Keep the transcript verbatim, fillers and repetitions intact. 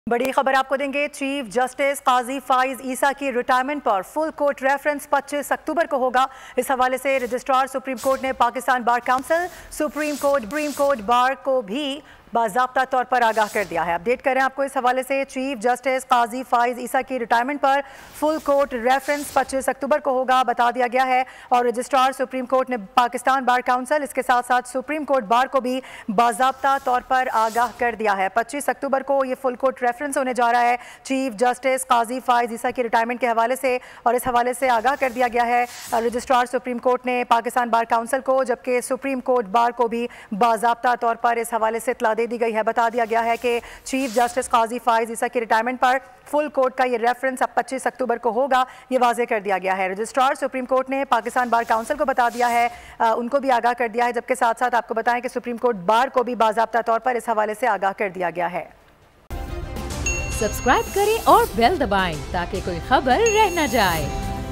बड़ी खबर आपको देंगे। चीफ जस्टिस काजी फाइज ईसा की रिटायरमेंट पर फुल कोर्ट रेफरेंस पच्चीस अक्टूबर को होगा। इस हवाले से रजिस्ट्रार सुप्रीम कोर्ट ने Pakistan bar council, supreme court supreme court bar को भी बाज़ाब्ता तौर पर आगाह कर दिया है। अपडेट करें आपको इस हवाले से। चीफ जस्टिस काजी फाइज ईसा की रिटायरमेंट पर फुल कोर्ट रेफरेंस पच्चीस अक्टूबर को होगा, बता दिया गया है। और रजिस्ट्रार सुप्रीम कोर्ट ने पाकिस्तान बार काउंसिल, इसके साथ साथ सुप्रीम कोर्ट बार को भी बाज़ाब्ता तौर पर आगाह कर दिया है। पच्चीस अक्टूबर को ये फुल कोर्ट रेफरेंस होने जा रहा है चीफ जस्टिस काजी फाइज ईसा की रिटायरमेंट के हवाले से। और इस हवाले से आगाह कर दिया गया है रजिस्ट्रार सुप्रीम कोर्ट ने पाकिस्तान बार काउंसिल को, जबकि सुप्रीम कोर्ट बार को भी बाज़ाब्ता तौर पर इस हवाले से इत्तला दे दी गई है। बता दिया गया है कि चीफ जस्टिस काजी फाइज ईसा की रिटायरमेंट पर फुल कोर्ट का ये रेफरेंस अब पच्चीस अक्टूबर को होगा, ये वाजे कर दिया गया है। रजिस्ट्रार सुप्रीम कोर्ट ने पाकिस्तान बार काउंसिल को बता दिया है, आ, उनको भी आगाह कर दिया है, जबकि साथ साथ आपको बताएं कि सुप्रीम कोर्ट बार को भी बाज़ाब्ता तौर पर इस हवाले से आगाह कर दिया गया है। सब्सक्राइब करें और बेल दबाएं ताकि कोई खबर रह न जाए।